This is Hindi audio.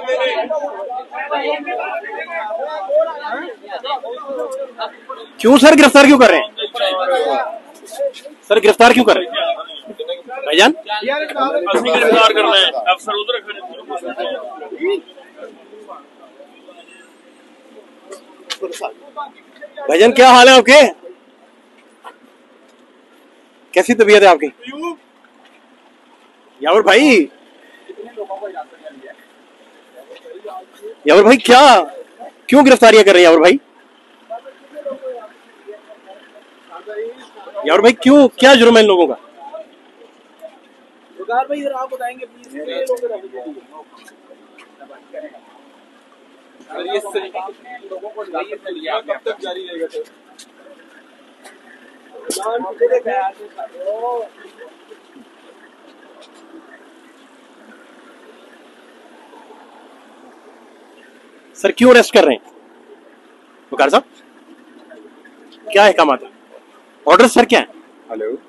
क्यों सर गिरफ्तार क्यों कर रहे हैं? सर गिरफ्तार क्यों कर रहे हैं भाईजान? गिरफ्तार करना है अफसर उधर। भाईजान क्या हाल है आपके? कैसी तबीयत है आपकी? यावर भाई, यावर भाई क्या क्यों गिरफ्तारियां कर रहे हैं यावर भाई? यावर भाई क्यों, क्या जुर्म है इन लोगों का? भाई इधर आप बताएंगे प्लीज। लोगों को कब तक जारी रहेगा सर? सर क्यों अरेस्ट कर रहे हैं वकार साहब? क्या है काम आता? ऑर्डर सर क्या है? हेलो